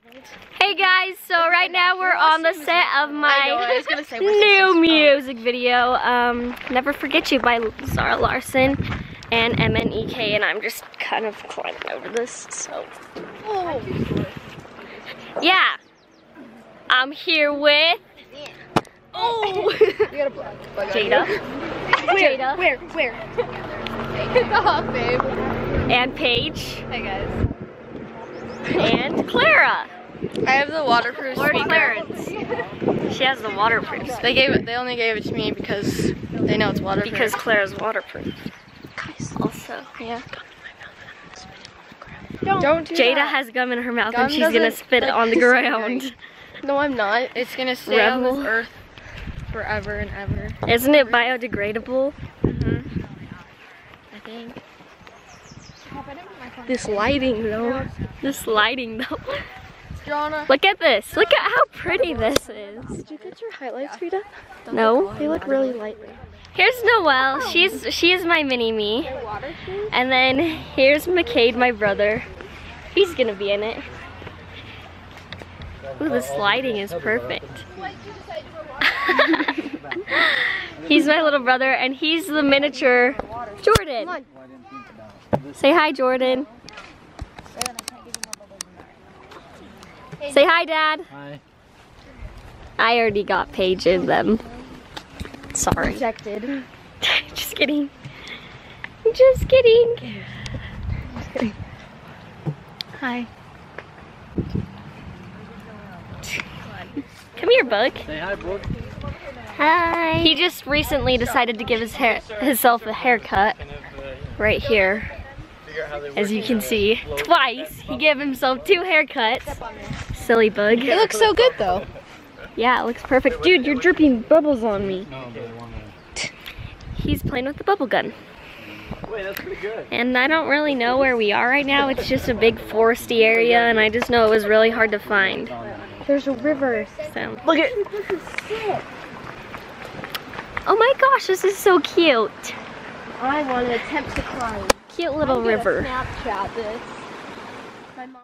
Hey guys, so right now we're on the set of my new music video, Never Forget You by Zara Larsson and MNEK, and I'm just kind of climbing over this, so. Yeah, I'm here with, Jada. Where? Stop, babe. And Paige. Hey guys. And Clara. I have the waterproof speaker. Clarence. She has the waterproof. They only gave it to me because they know it's waterproof. Because Clara's waterproof. Guys, Also, yeah. Don't do Jada that. has gum in her mouth Gum and she's gonna spit it on the ground. No, I'm not. It's gonna stay on this earth forever and ever. Isn't it biodegradable? I think. This lighting though. Jonna. Look at this. Look at how pretty this is. Did you get your highlights, Rita? No. They look really light. Here's Noelle. She is my mini-me. And then here's McCade, my brother. He's gonna be in it. Ooh, this lighting is perfect. He's my little brother, and he's the miniature Jordan. Say hi, Jordan. Say hi, Dad. Hi. I already got Paige in them. Sorry. Rejected. Just kidding. Just kidding. Hi. Come here, Bug. Say hi, Brooke. Hi. He just recently decided to give himself a haircut right here. As you can see, twice. He gave himself 2 haircuts. Silly Bug. It looks so good though. Yeah, it looks perfect. Dude, you're dripping bubbles on me. He's playing with the bubble gun. Wait, that's pretty good. And I don't really know where we are right now. It's just a big foresty area, and I just know it was really hard to find. There's a river. So look at. Oh my gosh, this is so cute. I want to attempt to climb. Cute little river. Snapchat this. My mom.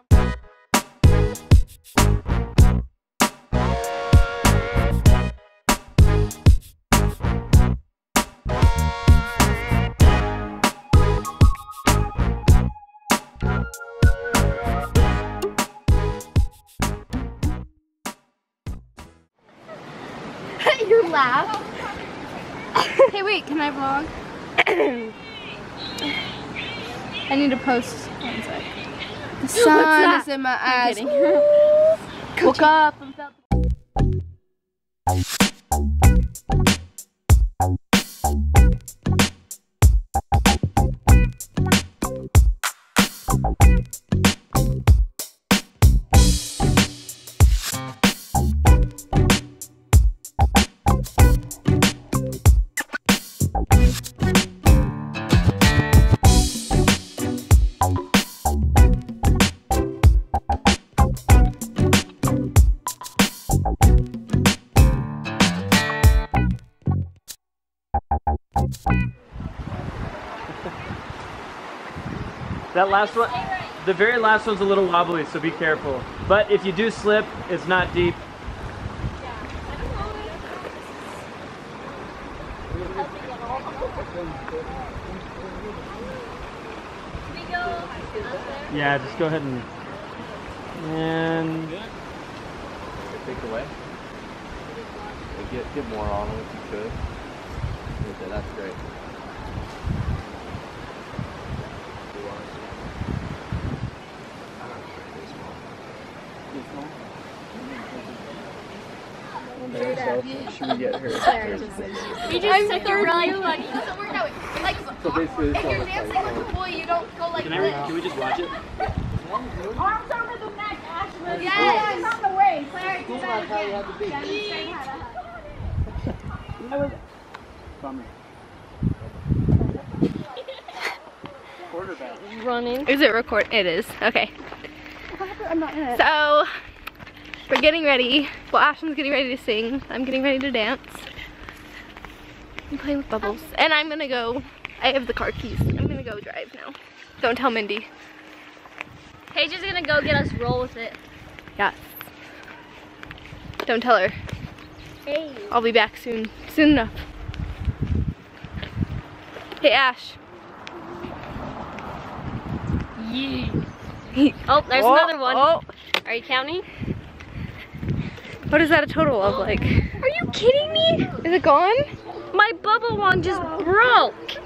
Your laugh. Hey, wait, can I vlog? I need to post. One sec. The sun is in my eyes. Woke up and felt. That last one, the very last one's a little wobbly, so be careful. But if you do slip, it's not deep. Yeah, just go ahead and Take away. Get more on them if you could. Okay, that's great. Okay, so should we get her? You just took a really funny. So basically, If you're dancing like a boy, you don't go like this. Can we just watch it? Arms over the neck, Ashley. Yes. On the way. Claire, do that how you again. have to be. Demonstrate how to Running. Is it record? It is. Okay. I'm not in it. So we're getting ready. Well, Ashton's getting ready to sing. I'm getting ready to dance. I'm playing with bubbles. And I'm gonna go. I have the car keys. I'm gonna go drive now. Don't tell Mindy. Paige is gonna go get us Roll With It. Yes. Don't tell her. Hey. I'll be back soon. Soon enough. Hey, Ash. Oh, there's another one. Oh. Are you counting? What is that a total of, like? Are you kidding me? Is it gone? My bubble wand just broke.